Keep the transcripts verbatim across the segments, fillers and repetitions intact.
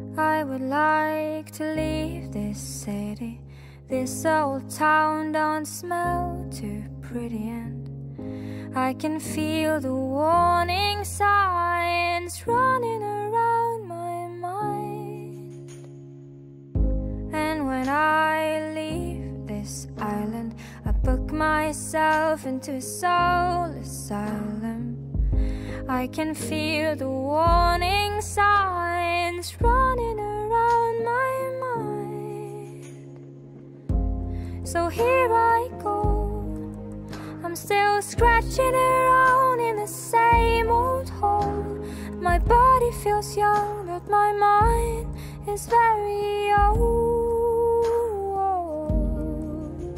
I would like to leave this city. This old town don't smell too pretty, and I can feel the warning signs running around my mind. And when I leave this island, I book myself into a soul asylum. I can feel the warning signs running around my mind. So here I go, I'm still scratching around in the same old hole. My body feels young, but my mind is very old.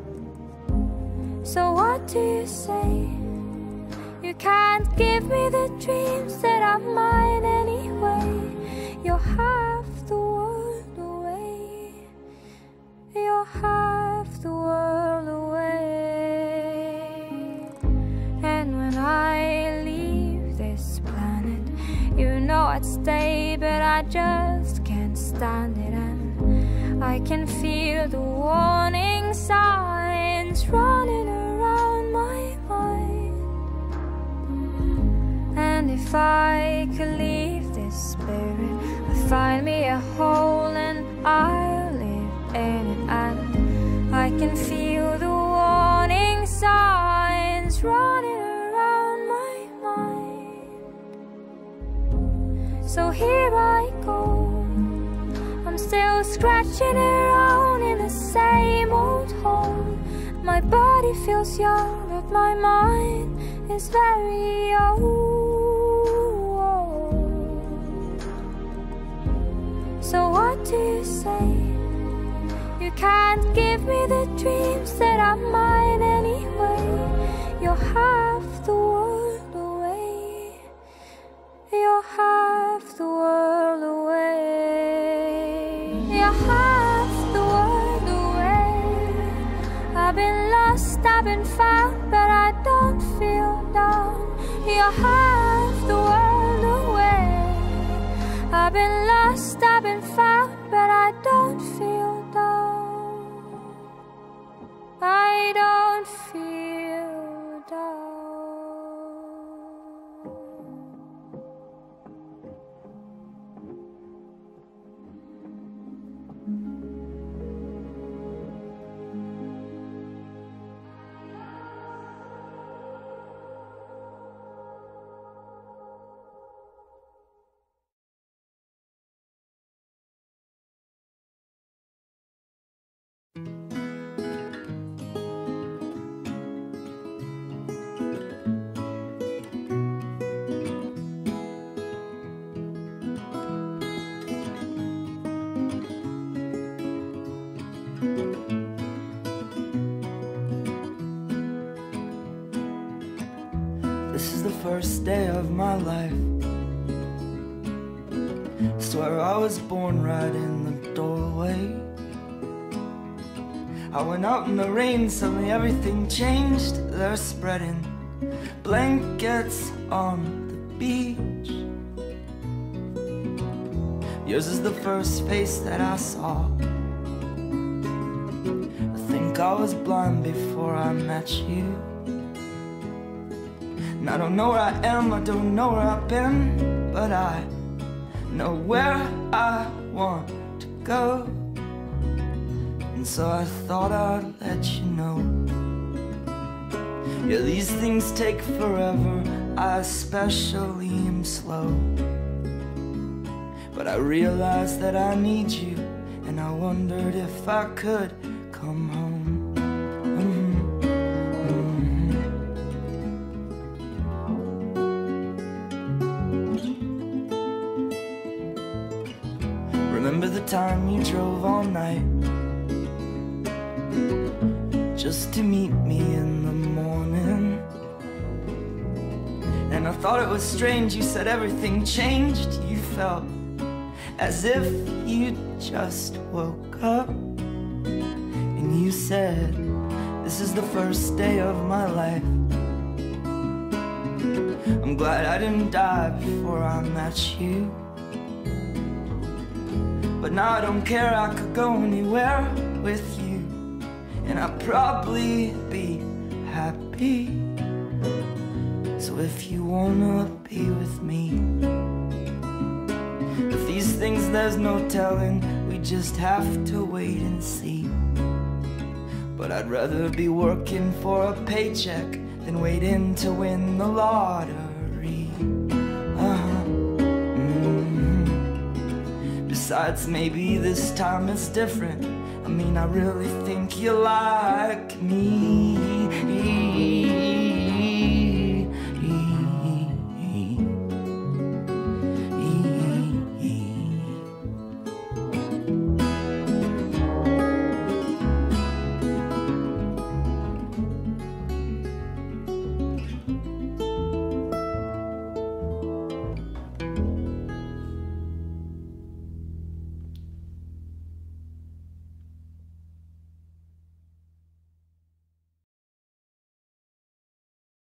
So what do you say? You can't give me the dreams that are mine anyway. You're half the world away. You're half the world away. And when I leave this planet, you know I'd stay, but I just can't stand it. And I can feel the warning signs running around my mind. And if I could leave this spirit, I'd find me a hole and I'll live in it. And I can feel the warning signs running around my mind. So here I go, I'm still scratching around in the same old hole. My body feels young, but my mind is very old. So what do you say? You can't give me the dreams that are mine anyway. You're half the world away. You're half the world away. You're half the world away. I've been lost, I've been found, but I don't feel down. You're half the world away. I've been lost, I've been found, but I don't feel down. I don't feel down. This is the first day of my life. Swear I was born right in the doorway. I went out in the rain, suddenly everything changed. They're spreading blankets on the beach. Yours is the first face that I saw. I think I was blind before I met you. And I don't know where I am, I don't know where I've been, but I know where I want to go. And so I thought I'd let you know. Yeah, these things take forever, I especially am slow. But I realized that I need you, and I wondered if I could come home. Remember the time you drove all night just to meet me in the morning? And I thought it was strange, you said everything changed. You felt as if you just woke up. And you said, this is the first day of my life. I'm glad I didn't die before I met you. but now I don't care, I could go anywhere with you, and I'd probably be happy. So if you wanna be with me, if these things there's no telling, we just have to wait and see. But I'd rather be working for a paycheck than waiting to win the lottery. Uh-huh. Mm-hmm. Besides, maybe this time it's different. I mean, I really think you like me.